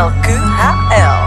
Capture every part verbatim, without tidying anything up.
L Q H L.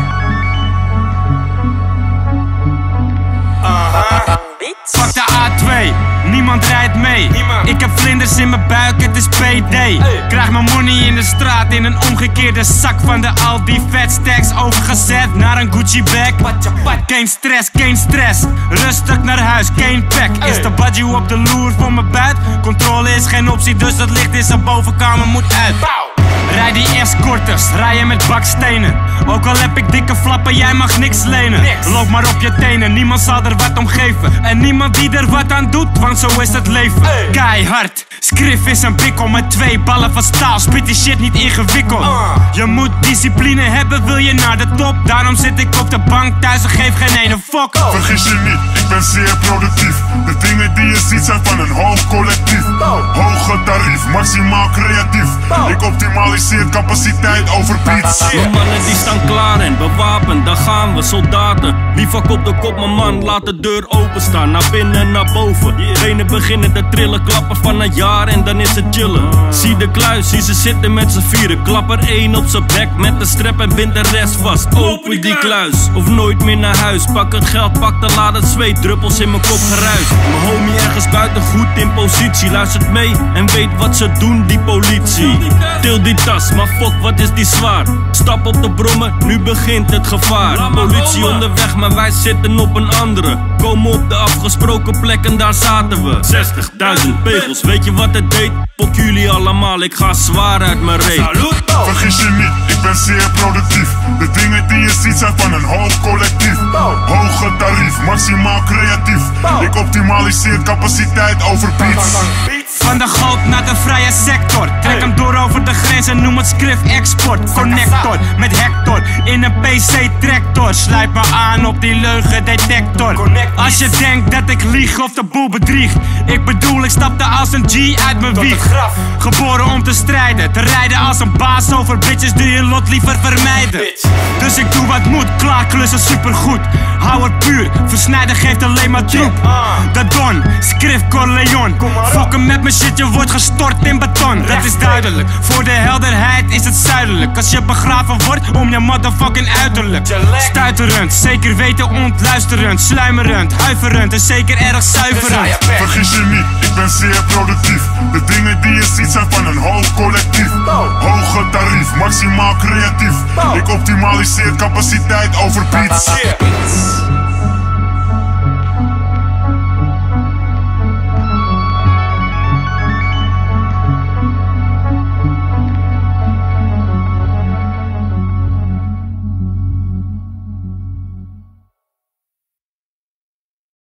Pak de A twee, niemand rijdt mee. Niemand. Ik heb vlinders in mijn buik, het is P D. Hey. Krijg mijn money in de straat in een omgekeerde zak. Van de Aldi Fat Stacks overgezet naar een Gucci bag. Geen stress, geen stress, rustig naar huis, geen pack. Hey. Is de budgie op de loer voor mijn buit? Controle is geen optie, dus dat licht in zijn bovenkamer moet uit. Bow. Rij die escorters, rijden met bakstenen. Ook al heb ik dikke flappen, jij mag niks lenen. Niks. Loop maar op je tenen, niemand zal er wat om geven. En niemand die er wat aan doet, want zo is het leven. Hey. Keihard, Scriff is een bikkel met twee ballen van staal. Spit die shit niet ingewikkeld. uh. Je moet discipline hebben, wil je naar de top. Daarom zit ik op de bank thuis en geef geen ene fuck. oh. Vergis je niet, ik ben zeer productief. De dingen die je ziet zijn van een hoog collectief. oh. Hoge tarief, maximaal creatief. oh. Ik optimaliseer capaciteit over beats. Mijn mannen die staan klaar en bewapend, daar gaan we, soldaten. Wie vak op de kop, mijn man, laat de deur openstaan. Naar binnen en naar boven, benen beginnen te trillen. Klappen van een jaar en dan is het chillen. Zie de kluis, zie ze zitten met z'n vieren. Klap er één op z'n bek met de strap en bind de rest vast. Open die kluis, of nooit meer naar huis. Pak het geld, pak de laad, het zweet, druppels in mijn kop geruis. Mijn homie ergens buiten goed in positie. Luistert mee en weet wat ze doen, die politie. Til die tas, maar fuck, wat is die zwaar? Stap op de brommen, nu begint het gevaar. Politie onderweg, maar wij zitten op een andere. Komen op de afgesproken plek en daar zaten we. zestigduizend pegels, weet je wat het deed? Pok jullie allemaal, ik ga zwaar uit mijn reet. Vergis je niet, ik ben zeer productief. De dingen die je ziet zijn van een hoog collectief. Hoge tarief, maximaal creatief. Ik optimaliseer capaciteit over beats. Van de goud naar de vrije sector. Trek hem door over de grens en noem het Scriff export. Connector met Hector in een P C tractor. Sluit me aan op die leugendetector. Als je denkt dat ik lieg of de boel bedriegt, ik bedoel ik stapte als een G uit mijn wieg. Geboren om te strijden, te rijden als een baas over bitches die je lot liever vermijden. Dus ik doe wat moet, klaar klussen supergoed. Hou het puur, versnijden geeft alleen maar troep. De Don, Scriff Corleone. Fokken met mijn shit, je wordt gestort in beton. Dat is duidelijk, voor de helderheid is het zuidelijk. Als je begraven wordt om je motherfucking uiterlijk. Stuiterend, zeker weten ontluisterend. Sluimerend, huiverend en zeker erg zuiverend. Vergis je niet, ik ben zeer productief. De dingen die je ziet zijn van een hoog collectief. Hoge tarief, maximaal creatief. Ik optimaliseer capaciteit over beats.